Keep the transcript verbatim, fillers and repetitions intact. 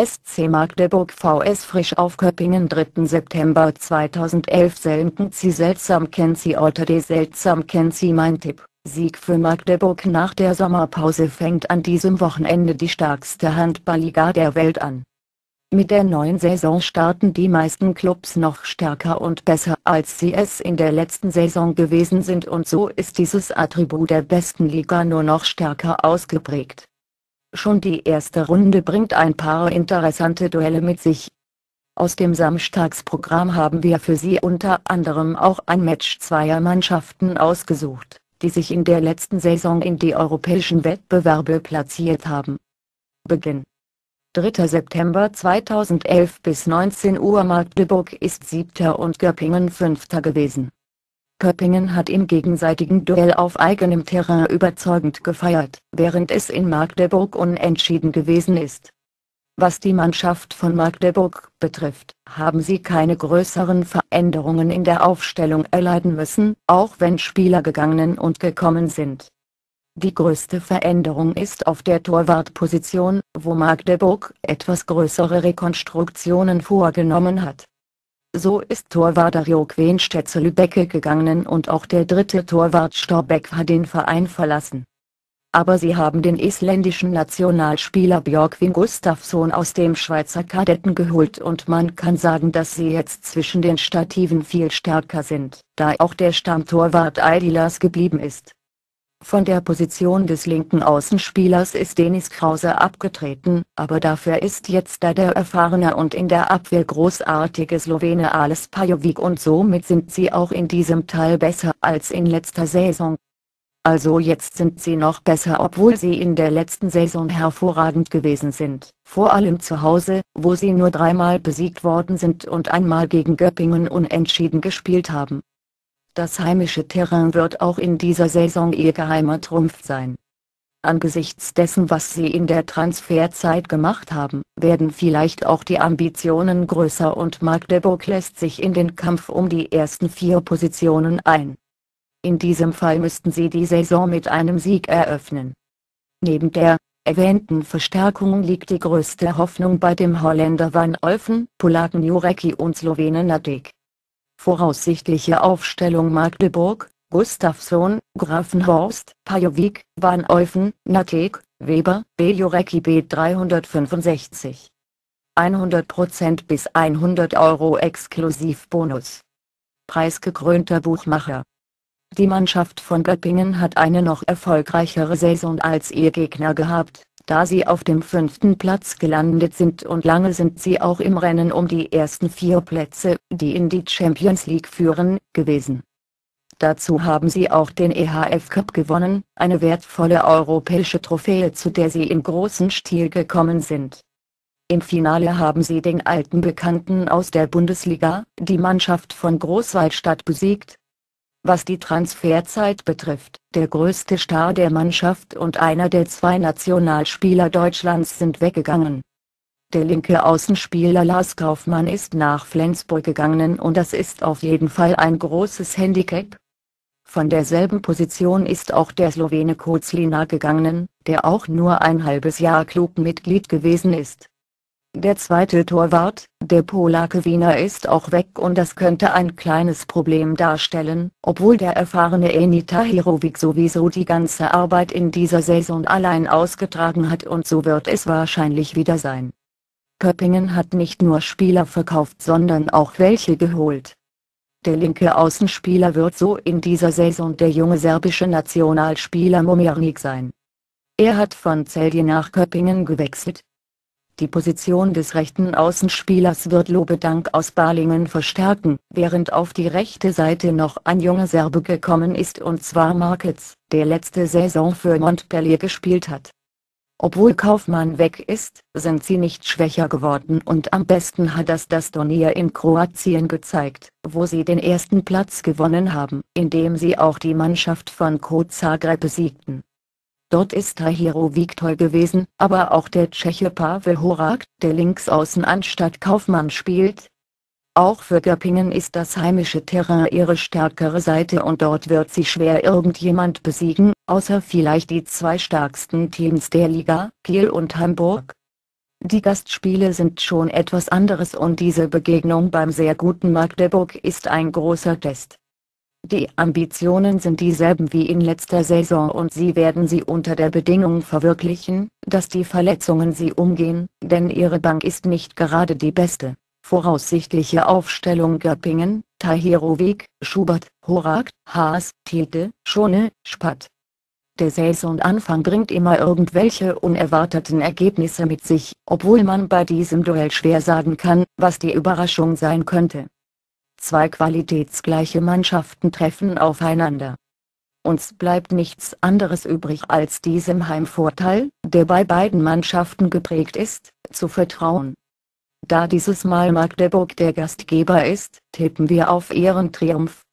S C Magdeburg vs Frisch Auf Köppingen dritten September zweitausendelf Selten Sie seltsam kennt Sie Alter de seltsam kennt Sie mein Tipp. Sieg für Magdeburg. Nach der Sommerpause fängt an diesem Wochenende die stärkste Handballliga der Welt an. Mit der neuen Saison starten die meisten Clubs noch stärker und besser als sie es in der letzten Saison gewesen sind, und so ist dieses Attribut der besten Liga nur noch stärker ausgeprägt. Schon die erste Runde bringt ein paar interessante Duelle mit sich. Aus dem Samstagsprogramm haben wir für Sie unter anderem auch ein Match zweier Mannschaften ausgesucht, die sich in der letzten Saison in die europäischen Wettbewerbe platziert haben. Beginn: dritter September zweitausendelf bis neunzehn Uhr. Magdeburg ist Siebter und Göppingen Fünfter gewesen. Köppingen hat im gegenseitigen Duell auf eigenem Terrain überzeugend gefeiert, während es in Magdeburg unentschieden gewesen ist. Was die Mannschaft von Magdeburg betrifft, haben sie keine größeren Veränderungen in der Aufstellung erleiden müssen, auch wenn Spieler gegangen und gekommen sind. Die größte Veränderung ist auf der Torwartposition, wo Magdeburg etwas größere Rekonstruktionen vorgenommen hat. So ist Torwart Dario Quenstedt-Lübecke gegangen und auch der dritte Torwart Storbeck hat den Verein verlassen. Aber sie haben den isländischen Nationalspieler Björgvin Gustafsson aus dem Schweizer Kadetten geholt, und man kann sagen, dass sie jetzt zwischen den Stativen viel stärker sind, da auch der Stammtorwart Aidilas geblieben ist. Von der Position des linken Außenspielers ist Denis Krause abgetreten, aber dafür ist jetzt da der erfahrene und in der Abwehr großartige Slowene Ales Pajovic, und somit sind sie auch in diesem Teil besser als in letzter Saison. Also jetzt sind sie noch besser, obwohl sie in der letzten Saison hervorragend gewesen sind, vor allem zu Hause, wo sie nur dreimal besiegt worden sind und einmal gegen Göppingen unentschieden gespielt haben. Das heimische Terrain wird auch in dieser Saison ihr geheimer Trumpf sein. Angesichts dessen, was sie in der Transferzeit gemacht haben, werden vielleicht auch die Ambitionen größer, und Magdeburg lässt sich in den Kampf um die ersten vier Positionen ein. In diesem Fall müssten sie die Saison mit einem Sieg eröffnen. Neben der erwähnten Verstärkung liegt die größte Hoffnung bei dem Holländer Van Olffen, Polaken Jurecki und Slowenen Nadek. Voraussichtliche Aufstellung: Magdeburg: Gustafsson, Grafenhorst, Pajovic, Van Olffen, Nadek, Weber, B. Jurecki. B dreihundertfünfundsechzig. hundert Prozent bis hundert Euro Exklusivbonus. Preisgekrönter Buchmacher. Die Mannschaft von Göppingen hat eine noch erfolgreichere Saison als ihr Gegner gehabt, da sie auf dem fünften Platz gelandet sind, und lange sind sie auch im Rennen um die ersten vier Plätze, die in die Champions League führen, gewesen. Dazu haben sie auch den E H F Cup gewonnen, eine wertvolle europäische Trophäe, zu der sie in großem Stil gekommen sind. Im Finale haben sie den alten Bekannten aus der Bundesliga, die Mannschaft von Großwaldstadt, besiegt. Was die Transferzeit betrifft, der größte Star der Mannschaft und einer der zwei Nationalspieler Deutschlands sind weggegangen. Der linke Außenspieler Lars Kaufmann ist nach Flensburg gegangen, und das ist auf jeden Fall ein großes Handicap. Von derselben Position ist auch der Slowene Kozlina gegangen, der auch nur ein halbes Jahr Clubmitglied gewesen ist. Der zweite Torwart, der Polake Wiener, ist auch weg, und das könnte ein kleines Problem darstellen, obwohl der erfahrene Eni Tahirovic sowieso die ganze Arbeit in dieser Saison allein ausgetragen hat, und so wird es wahrscheinlich wieder sein. Köppingen hat nicht nur Spieler verkauft, sondern auch welche geholt. Der linke Außenspieler wird so in dieser Saison der junge serbische Nationalspieler Momirnik sein. Er hat von Celje nach Köppingen gewechselt. Die Position des rechten Außenspielers wird Lobedank aus Balingen verstärken, während auf die rechte Seite noch ein junger Serbe gekommen ist, und zwar Markets, der letzte Saison für Montpellier gespielt hat. Obwohl Kaufmann weg ist, sind sie nicht schwächer geworden, und am besten hat das das Turnier in Kroatien gezeigt, wo sie den ersten Platz gewonnen haben, indem sie auch die Mannschaft von Ko Zagreb besiegten. Dort ist Tahirovic toll gewesen, aber auch der Tscheche Pavel Horak, der linksaußen anstatt Kaufmann spielt. Auch für Göppingen ist das heimische Terrain ihre stärkere Seite, und dort wird sie schwer irgendjemand besiegen, außer vielleicht die zwei stärksten Teams der Liga, Kiel und Hamburg. Die Gastspiele sind schon etwas anderes und diese Begegnung beim sehr guten Magdeburg ist ein großer Test. Die Ambitionen sind dieselben wie in letzter Saison und sie werden sie unter der Bedingung verwirklichen, dass die Verletzungen sie umgehen, denn ihre Bank ist nicht gerade die beste. Voraussichtliche Aufstellung: Göppingen, Tahirovic, Schubert, Horak, Haas, Tilde, Schone, Spath. Der Saisonanfang bringt immer irgendwelche unerwarteten Ergebnisse mit sich, obwohl man bei diesem Duell schwer sagen kann, was die Überraschung sein könnte. Zwei qualitätsgleiche Mannschaften treffen aufeinander. Uns bleibt nichts anderes übrig als diesem Heimvorteil, der bei beiden Mannschaften geprägt ist, zu vertrauen. Da dieses Mal Magdeburg der Gastgeber ist, tippen wir auf ihren Triumph.